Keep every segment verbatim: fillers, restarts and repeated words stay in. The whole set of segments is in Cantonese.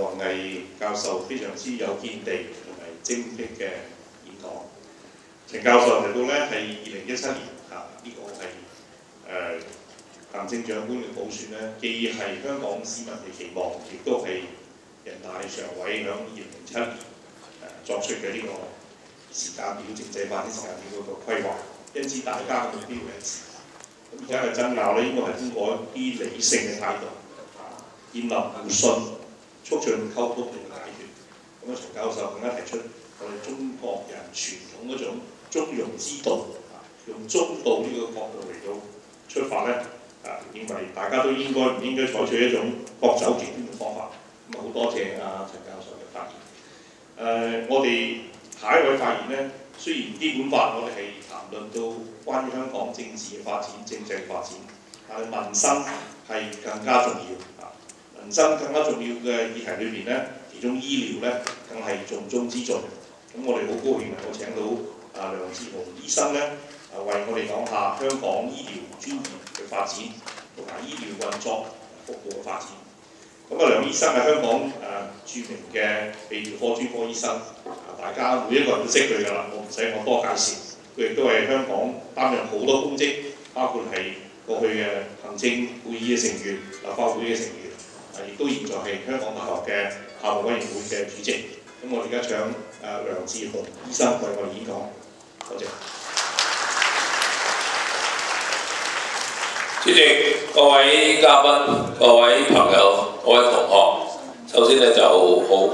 王毅教授非常之有見地同埋精辟嘅演講。陳教授提到咧係二零一七年嚇，呢、這個係誒、呃、行政長官嘅補選咧，既係香港市民嘅期望，亦都係人大常委響二零零七年誒、呃、作出嘅呢個時間表、政制發展時間表嗰個規劃，因此大家嘅目標係一致。咁而家嘅爭拗咧，應該係通過一啲理性嘅態度，啊，建立互信，促進溝通嚟解決。咁啊，陳教授更加提出我哋中國人傳統嗰種中庸之道，啊，用中道呢個角度嚟到出發咧，啊，認為大家都應該唔應該採取一種各走極端嘅方法。咁啊，好多謝啊陳教授嘅發言。誒、呃，我哋下一位發言咧，雖然基本法我哋係談論到關於香港政治嘅發展、政制嘅發展，但係民生係更加重要啊！民生更加重要嘅議題裏邊咧，其中醫療咧更係重中之重。咁我哋好高興能夠請到啊梁智鴻醫生咧，啊為我哋講下香港醫療專業嘅發展同埋醫療運作服務嘅發展。咁啊，梁醫生係香港誒、呃、著名嘅泌尿科專科醫生，啊大家每一個人都識佢㗎啦，我唔使我多介紹。佢亦都係香港擔任好多公職，包括係過去嘅行政會議嘅成員、立法會嘅成員，啊亦都現在係香港大學嘅校務委員會嘅主席。咁我哋而家請誒梁智鴻醫生為我哋演講，多謝。 主席、各位嘉賓、各位朋友、各位同學，首先咧就好，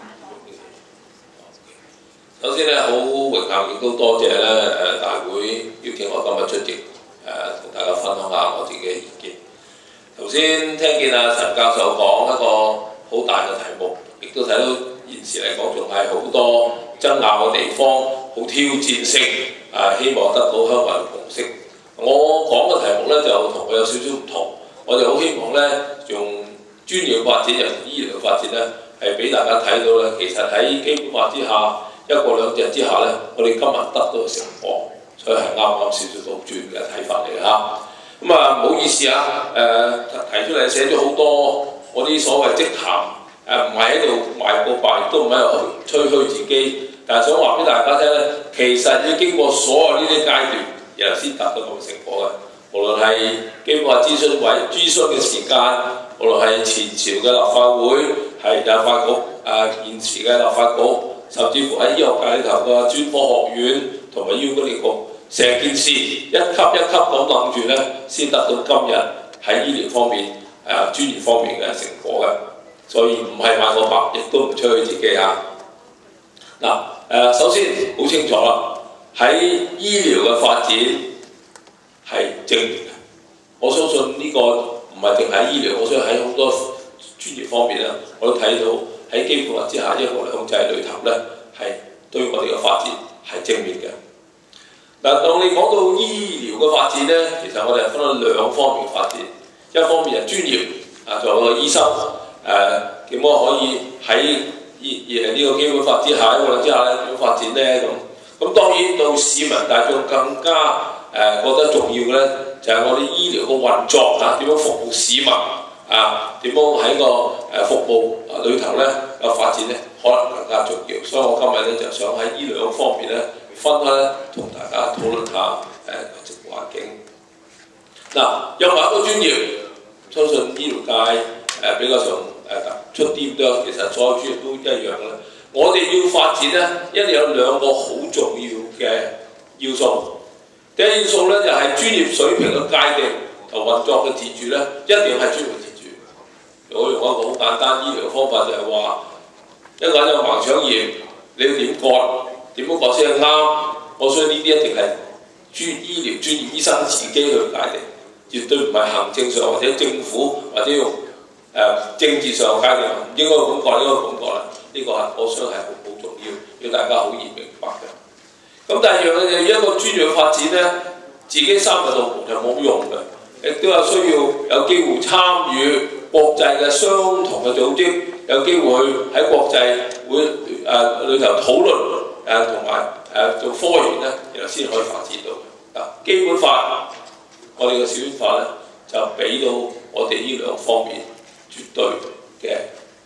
首先咧好榮幸，亦都多謝咧誒大會邀請我今日出席，誒、呃、同大家分享下我自己嘅意見。頭先聽見阿陳教授講一個好大嘅題目，亦都睇到現時嚟講仲係好多爭拗嘅地方，好挑戰性，誒、呃、希望得到香港人共識。我講嘅題目咧就同佢有少少唔同，我哋好希望咧用專業嘅發展，又同醫療嘅發展咧，係俾大家睇到咧，其實喺基本法之下，一國兩制之下咧，我哋今日得到嘅成果，所以係啱啱少少倒轉嘅睇法嚟嚇。咁啊，唔好意思啊，誒、呃、提出嚟寫咗好多我啲所謂職銜，誒唔係喺度賣告白，亦都唔喺度吹噓自己，但係想話俾大家聽咧，其實要經過所有呢啲階段，然後先達到咁嘅成果嘅。無論係基本法諮詢委諮詢嘅時間，無論係前朝嘅立法會，係立法局誒、呃、現時嘅立法局，甚至乎喺醫學界裏頭嘅專科學院同埋醫院管理局，成件事一級一級咁諗住咧，先得到今日喺醫療方面誒、呃、專業方面嘅成果嘅。所以唔係賣個白，亦都唔吹噓自己嚇。嗱、啊、誒、呃，首先好清楚啦，喺醫療嘅發展係正面嘅。我相信呢個唔係淨係醫療，我相信喺好多專業方面咧，我都睇到喺基本法之下一國兩制裏頭咧，係對我哋嘅發展係正面嘅。嗱，當你講到醫療嘅發展咧，其實我哋係分咗兩方面發展，一方面係專業啊，作為個醫生誒點樣可以喺醫誒呢個基本法之下一國兩制之下咧點樣發展咧咁。咁當然到市民大眾更加誒、呃、覺得重要嘅咧，就係、是、我哋醫療嘅運作啊，點樣服務市民啊，點樣喺個誒服務裏頭咧嘅發展咧，可能更加重要。所以我今日咧就想喺呢兩方面咧分開咧同大家討論下誒個環境。嗱、啊，任何一個專業，相信醫療界誒、呃、比較上誒、呃、出啲都其實所有專業都一樣嘅。我哋要發展咧，一定有兩個好重要嘅要素。第一要素咧就係、是、專業水平嘅界定同運作嘅自主咧，一定要係專業自主。我用一個好簡單醫療嘅方法，就係話一個人有盲腸炎，你要點割，點樣割先係啱。我相信呢啲一定係專醫療專業醫生自己去界定，絕對唔係行政上或者政府或者用誒、呃、政治上界定，唔應該咁割，應該咁割啦。呢個係我相信係好好重要，要大家好易明白嘅。咁第二樣咧，就一個專業發展咧，自己三個道門就冇用嘅，亦都有需要有機會參與國際嘅相同嘅組織，有機會喺國際會誒裏頭討論誒同埋誒做科研咧，然後先可以發展到。嗱，基本法我哋嘅小編法咧，就俾到我哋呢兩方面絕對嘅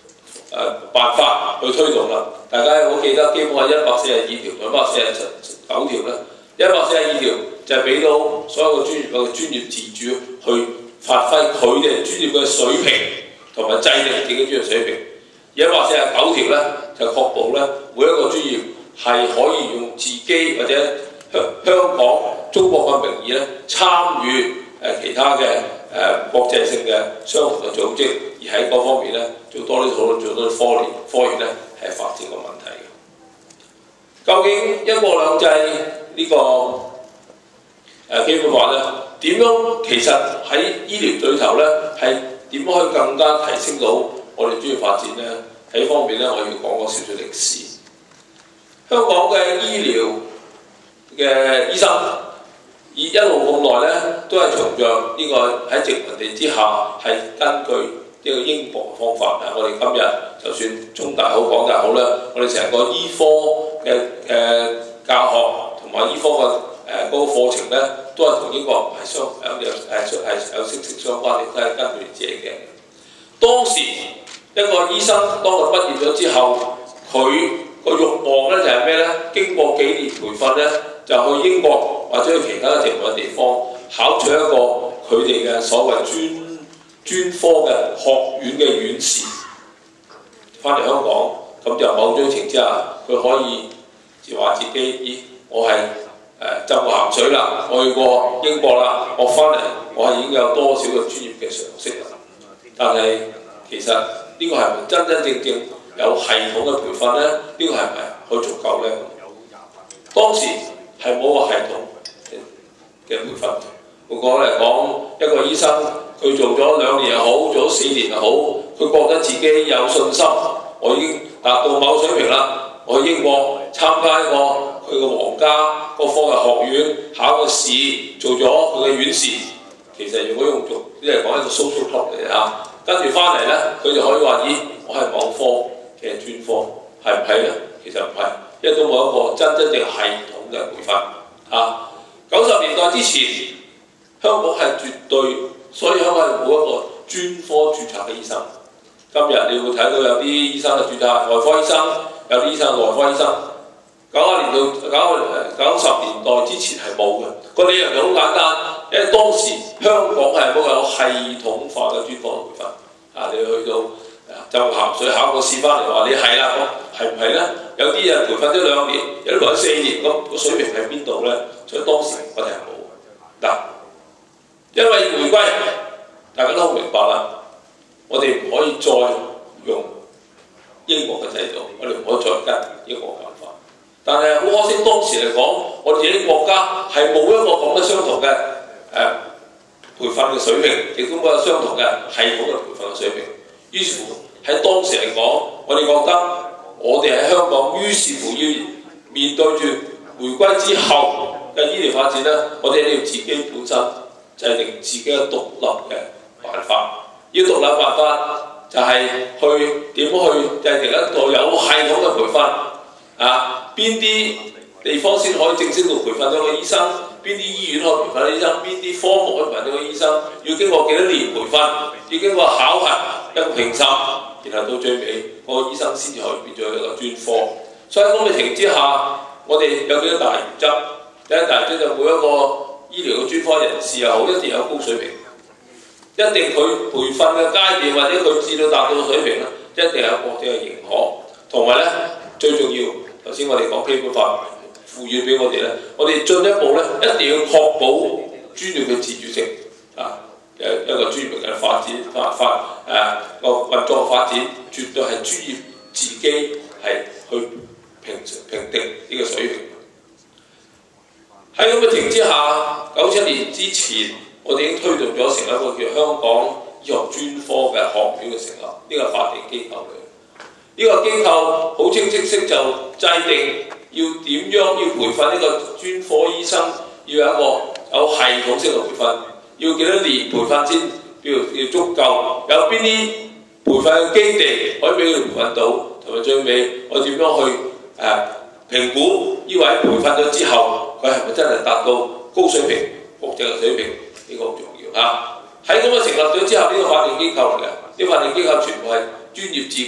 誒辦法去推動啦。大家有冇記得基本法一百四十二條同一百四十九條咧？一百四十二條就係俾到所有嘅專業嘅專業自主去發揮佢哋專業嘅水平，同埋制定自己專業水平。而一百四十九條咧就確保咧每一個專業係可以用自己或者香香港中國嘅名義咧參與誒其他嘅誒、呃、國際性嘅相同嘅組織，而喺嗰方面咧做多啲討論，做多啲科研，科研咧係發展個問題嘅。究竟一國兩制呢、這個誒、呃、基本法咧點樣？其實喺醫療裏頭咧係點樣可以更加提升到我哋專業發展咧？喺方面咧，我要講個少少歷史。香港嘅醫療嘅醫生，以一路咁耐咧，都係從著呢個喺殖民地之下，係根據呢個英國嘅方法。啊，我哋今日就算中大好、港大好啦，我哋成個醫科嘅誒、呃、教學同埋醫科嘅誒嗰個課程咧，都係同英國係相有有誒係有息息相關嘅，都係根據自己嘅。當時一個醫生當佢畢業咗之後，佢個慾望咧就係咩咧？經過幾年培訓咧，就去英國或者去其他嘅殖民地方考取一個佢哋嘅所謂專專科嘅學院嘅院士，翻嚟香港，咁就某種情之下，佢可以就話自己，咦，我係誒浸過鹹水啦，我去過英國啦，我翻嚟我係已經有多少嘅專業嘅常識啦。但係其實呢個係咪真真正正有系統嘅培訓咧？呢、這個係咪可以足夠咧？當時係冇個系統嘅培訓。如果嚟講，一個醫生佢做咗兩年又好，做咗四年又好，佢覺得自己有信心，我已經達到某水平啦。我去英國參加一個佢嘅皇家個科嘅學院考個試，做咗佢嘅院士。其實如果用做呢係講一個 social club 嚟嚇。跟住翻嚟咧，佢就可以話：咦，我係某科嘅專科，係唔係咧？其實唔係，因為都冇一個真真正系統嘅培訓啊。九十年代之前，香港係絕對，所以香港係冇一個專科註冊嘅醫生。今日你會睇到有啲醫生係註冊外科醫生，有啲醫生係內科醫生。九十年到九九十年代之前係冇嘅，個理由就好簡單，因為當時香港係冇有系統化嘅專科培訓。啊，你去到浸鹹水考個試翻嚟話你係啦，咁係唔係咧？有啲人培訓咗兩年，有啲培訓四年，咁個水平喺邊度咧？所以當時我哋係冇嗱，因為回歸，大家都好明白啦，我哋唔可以再用英國嘅制度，我哋唔可以再跟英國嘅辦法。但係好可惜，當時嚟講，我哋自己國家係冇一個咁嘅相同嘅誒、呃、培訓嘅水平，亦都冇有相同嘅系統嘅培訓嘅水平。於是乎喺當時嚟講，我哋覺得我哋喺香港，於是乎要面對住回歸之後嘅醫療發展咧，我哋要自己本身制定自己嘅獨立嘅辦法。要獨立辦法就係去點樣去制定一個有系統嘅培訓啊！邊啲地方先可以正式到培訓到個醫生？邊啲醫院可以培訓到醫生？邊啲科目可以培訓到個醫生？要經過幾多年培訓？要經過考核、一個評審，然後到最尾嗰個醫生先至可以變咗一個專科。所以喺咁嘅情形之下，我哋有幾多大原則？第一大原則就每一個醫療嘅專科人士又好，一定有高水平，一定佢培訓嘅階段或者佢至到達到嘅水平咧，一定有國際嘅認可，同埋咧最重要。頭先我哋講基本法賦予俾我哋咧，我哋進一步咧一定要確保專業嘅自主性啊！誒一個專業嘅發展發發誒個運作發展，絕對係專業自己係去評評定呢個水平。喺咁嘅情況之下，九七年之前，我哋已經推動咗成立一個叫香港醫學專科嘅學院嘅成立，呢、這個法定機構嚟。呢個機構好清晰式就制定要點樣要培訓呢個專科醫生，要有一個有系統式嘅培訓，要幾多年培訓先叫要足夠，有邊啲培訓嘅基地可以俾佢培訓到，同埋最尾我點樣去誒、呃、評估呢位培訓咗之後，佢係咪真係達到高水平、國際嘅水平？呢、這個好重要嚇。喺咁嘅成立咗之後，呢、這個法定機構嚟嘅，呢、這個法定機構全部係專業自己。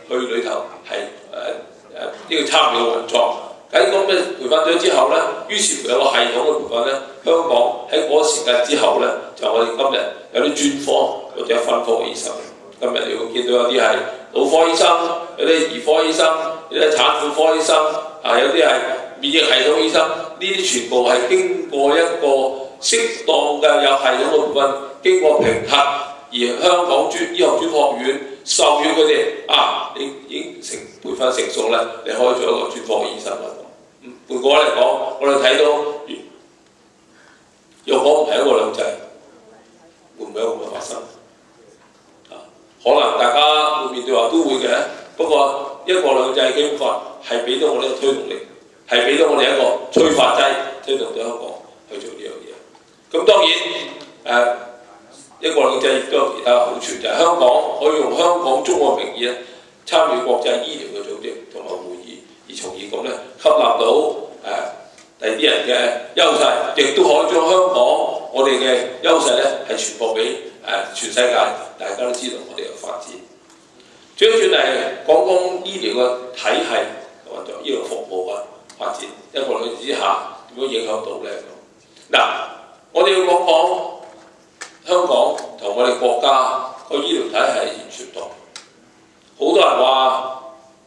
去裏頭係誒誒呢個參與嘅運作。喺咁嘅培訓咗之後咧，於是乎有個系統嘅培訓咧，香港喺嗰個時間之後咧，就我哋今日有啲專科或者分科嘅醫生。今日你會見到有啲係腦科醫生，有啲兒科醫生，有啲產婦科醫生，啊有啲係免疫系統醫生，呢啲全部係經過一個適當嘅有系統嘅培訓，經過評核，而香港專醫學專科學院授予佢哋啊，你已經成培訓成熟咧，你可以做一個專科醫生啦。換句話嚟講，我哋睇到若果唔係一國兩制，會唔會有咁嘅發生？可能大家會面對話都會嘅，不過一國兩制基本法係俾到我哋一個推動力，係俾到我哋一個催化劑，推動到香港去做呢樣嘢。咁當然誒、呃，一國兩制亦都有其他好處，就係、是、香港可以用香港中國名義咧參與國際醫療嘅組織同埋會議，而從而咁咧吸納到誒第啲人嘅優勢，亦都可以將香港我哋嘅優勢咧係傳播俾誒全世界，大家都知道我哋嘅發展。最轉嚟講講醫療嘅體系運作、醫療服務嘅發展，一國兩制之下點樣影響到咧？嗱，我哋要講講香港同我哋國家個醫療體系完全唔同。好多人話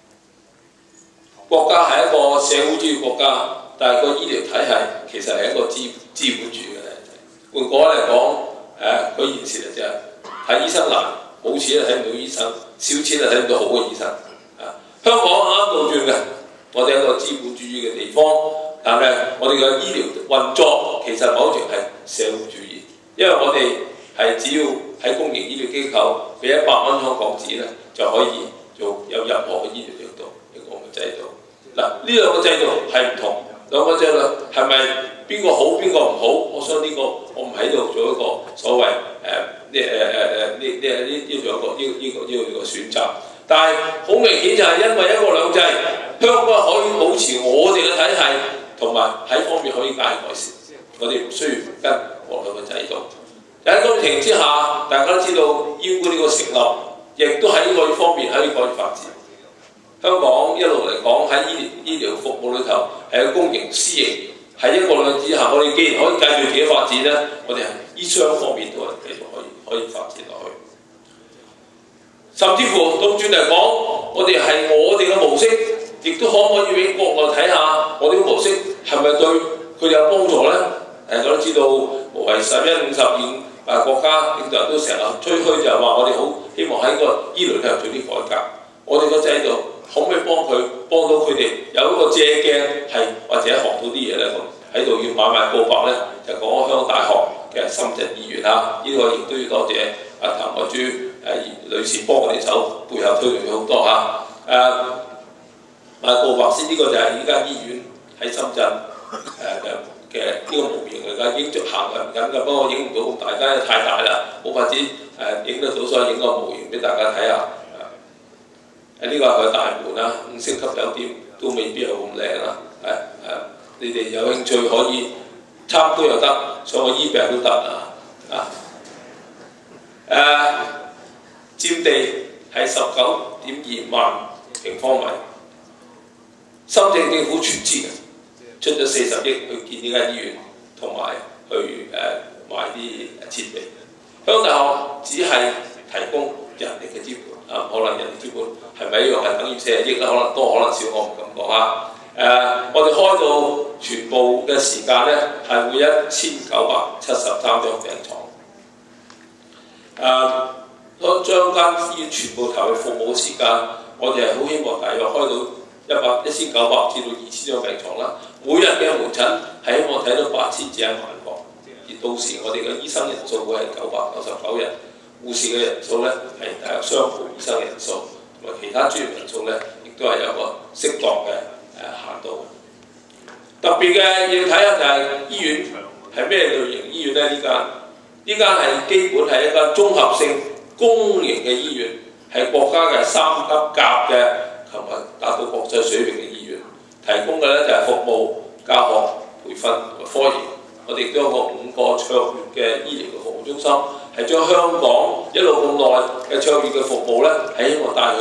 國家係一個社會主義國家，但係個醫療體系其實係一個資資本主義嘅體系。換句話嚟講，誒佢現時就係睇醫生難，冇錢就睇唔到醫生，少錢就睇唔到好嘅醫生。啊，香港啱倒轉嘅，我哋係一個資本主義嘅地方，但係我哋嘅醫療運作其實某程度係社會主義，因為我哋係只要喺公營醫療機構俾一百蚊香港紙咧，就可以做有任何嘅醫療制度，一個咁嘅制度。嗱，呢兩個制度係唔同，兩個制度係咪邊個好邊個唔好？我想呢個我唔喺度做一個所謂誒誒誒誒呢呢呢呢做一個呢呢個呢個選擇。但係好明顯就係因為一國兩制，香港可以保持我哋嘅體系，同埋喺方面可以加以改善。我哋唔需要跟國內嘅制度。喺咁情之下，大家都知道醫管呢個成立，亦都喺呢個方面可以改善發展。香港一路嚟講喺醫醫療服務裏頭係有公營私營，喺一國兩制之下，我哋既然可以繼續自己發展咧，我哋係醫商方面都係繼續可以可以發展落去。甚至乎倒轉嚟講，我哋係我哋嘅模式，亦都可唔可以俾國內睇下我哋嘅模式係咪對佢哋有幫助咧？誒，大家都知道無謂十一五十二誒國家領導人都成日吹噓，就係話我哋好希望喺個醫療體系做啲改革。我哋個制度可唔可以幫佢幫到佢哋有一個借鏡係或者學到啲嘢咧？咁喺度要買賣告白咧，就講香港大學嘅深圳醫院啊，呢、這個亦都要多謝阿譚愛珠誒女士幫我哋手，背後推動咗好多嚇。誒、啊、買告白先，呢、這個就係呢間醫院喺深圳誒嘅嘅呢個模型嚟㗎，影著行緊緊㗎，不過我影唔到咁大，間太大啦，冇法子誒影得到，所以影個模型俾大家睇下。誒呢個係佢大門啦，五星級酒店都未必係咁靚啦。誒誒，你哋有興趣可以參觀又得，上去醫病都得啊！啊誒，佔地係十九點二萬平方米，深圳政府全資嘅，出咗四十億去建呢間醫院，同埋去誒、呃、買啲設備。香港大學只係提供人力嘅資本。啊，可能人力資本係咪一樣係等於四十億咧？可能多，可能少，我唔敢講啊。誒、呃，我哋開到全部嘅時間咧，係會一千九百七十三張病床。誒、呃，當將間醫院全部投入服務嘅時間，我哋係好希望大約開到一百一千九百至到二千張病床啦。每日嘅門診係希望睇到八千至一萬個，而到時我哋嘅醫生人數會係九百九十九人。護士嘅人數咧係大約雙倍醫生人數，同埋其他專業人數咧，亦都係有個適當嘅誒限度。特別嘅要睇下就係醫院係咩類型醫院咧？呢間呢間係基本係一間綜合性公營嘅醫院，係國家嘅三級甲嘅，同埋達到國際水平嘅醫院，提供嘅咧就係服務、教學、培訓同埋科研。我哋都有個五個卓越嘅醫療嘅服務中心。係將香港一路咁耐嘅卓越嘅服務咧，係希望帶去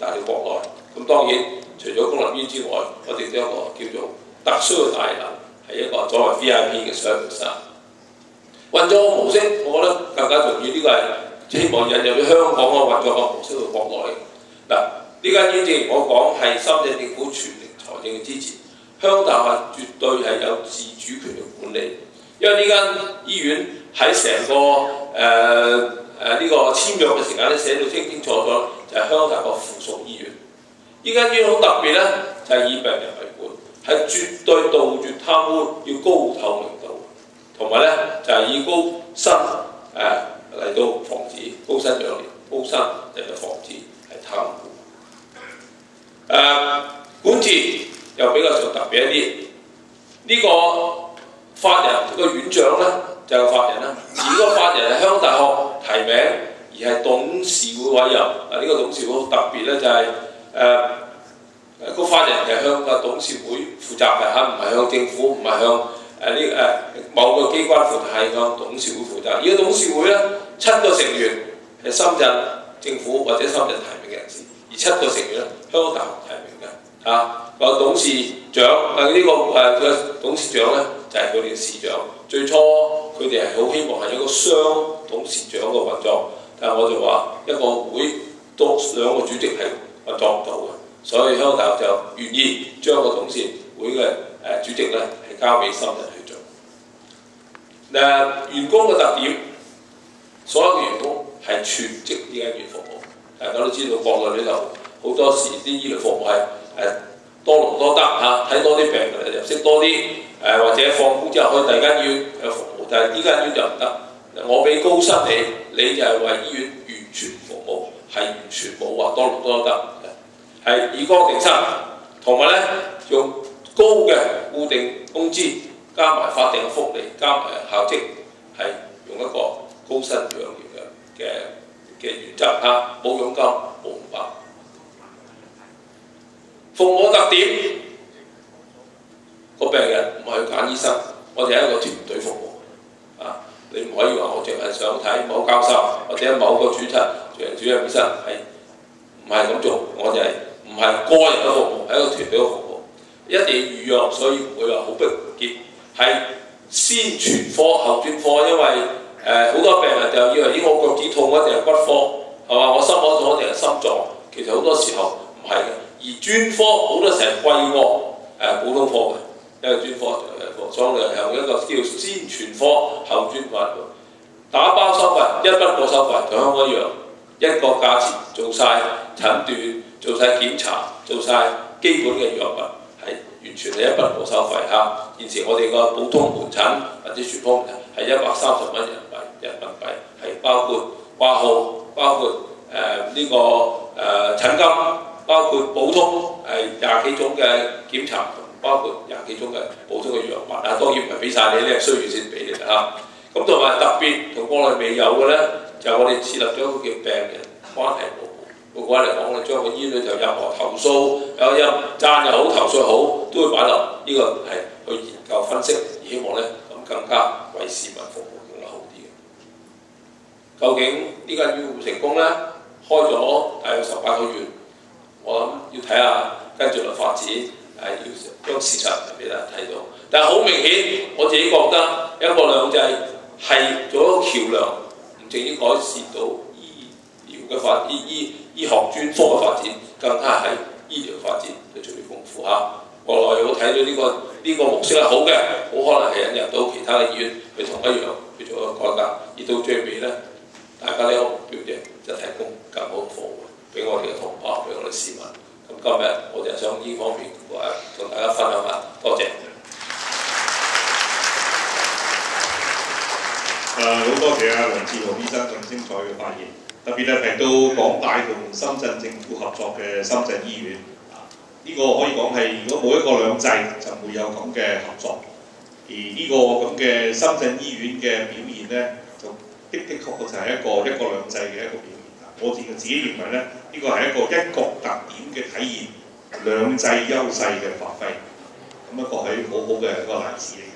帶到國內。咁當然除咗公立醫院之外，我哋都有一個叫做特殊嘅大樓，係一個作為 V I P 嘅 service。運作模式，我覺得更加重要。呢、這個係希望引入咗香港嘅運作嘅模式去國內。嗱，呢間醫院我講係深圳政府全力財政嘅支持，香港大學絕對係有自主權嘅管理。因為呢間醫院喺成個誒誒呢個簽約嘅時間咧寫到清清楚楚，就係、是、香港大學附屬醫院。呢間醫院好特別咧，就係、是、以病人為本，係絕對杜絕貪污，要高透明度，同埋咧就係、是、以高薪誒嚟到防止高薪養廉，高薪嚟到防止係貪污。誒、呃、管治又比較上特別一啲，呢、這個法人個院長咧就係、是、法人啦，而個法人係香港大學提名，而係董事會委任。啊，呢、這個董事會好特別咧，就係誒誒個法人係向個董事會負責嘅嚇，唔係向政府，唔係向誒呢誒某個機關負責，係向董事會負責。而個董事會咧七個成員係深圳政府或者深圳提名嘅人士，而七個成員咧香港大學提名嘅嚇。個董事長誒呢、這個誒嘅、呃、董事長咧就係佢哋嘅市長。最初佢哋係好希望係一個雙董事長嘅運作，但係我就話一個會多兩個主席係運作唔到嘅，所以香港大學就願意將個董事會嘅誒、呃、主席咧係交俾深圳去做。誒、呃、員工嘅特點，所有嘅員工係全職呢間醫院服務。大家都知道國內呢度好多時啲醫療服務係誒。呃多勞多得嚇，睇多啲病人入息多啲，誒、呃、或者放工之後去第二間醫院有服務，但係呢間醫院就唔得。我俾高薪你，你就係為醫院完全服務，係完全冇話多勞多得，係以工定薪，同埋咧用高嘅固定工資，加埋法定嘅福利，加埋校職，係用一個高薪養廉嘅嘅嘅原則嚇，冇佣金，冇紅包。服務特點，個病人唔係去揀醫生，我哋係一個團隊服務。啊，你唔可以話我淨係想睇某教授或者某個主診、主任、主任醫生，係唔係咁做？我哋係唔係個人嘅服務，係一個團隊嘅服務。一定要預約，所以唔會話好迫切。係先全科後專科，因為誒好、呃、多病人就以為咦我腳趾痛一定係骨科，係嘛？我心口痛一定係心臟，其實好多時候唔係嘅。而專科好多成日貴過誒普通科嘅，因為專科誒所以係一個叫先全科後專科，打包收費一筆過收費，同香港一樣，一個價錢做晒診斷、做晒檢查、做晒基本嘅藥物，係完全係一筆過收費嚇。現時我哋個普通門診或者全科門診係一百三十蚊人民幣，人民幣係包括掛號，包括誒呢、呃這個誒、呃、診金。包括普通係廿幾種嘅檢查，包括廿幾種嘅普通嘅藥物啊，當然唔係俾晒你，你係需要先俾你啦。咁同埋特別同國內未有嘅咧，就係、我哋設立咗一個叫病人關係部門。個關嚟講，我哋將個醫院裏頭任何投訴，有有讚又好，投訴好，都會擺落呢個係去研究分析，而希望咧咁更加為市民服務更加好啲嘅。究竟呢間醫院會唔會成功咧？開咗大約十八個月。我諗要睇下跟住嚟發展，係要將事實俾大家睇到。但係好明顯，我自己覺得一國兩制係做一個橋梁，唔淨止改善到醫療嘅發醫醫醫學專科嘅發展，更加係醫療發展就最豐富嚇。國內我睇到呢、這個呢、這個模式係好嘅，好可能係引入到其他嘅醫院去同一樣去做一個改革，而到最尾咧，大家呢個目標啫，就提供更好嘅服務。俾我哋嘅同胞，俾我哋市民。咁今日我就想呢方面誒同大家分享下，多謝。 誒好、呃、多謝阿梁智鴻醫生咁精彩嘅發言，特別係提到港大同深圳政府合作嘅深圳醫院。啊，呢、這個可以講係如果冇一國兩制，就唔會有咁嘅合作。而呢個咁嘅深圳醫院嘅表現咧，就的的確確就係一個一國兩制嘅一個表現。我自自己認為咧，呢個係一個一國特點嘅體現，兩制優勢嘅發揮，咁一個係好好嘅一個例子嚟。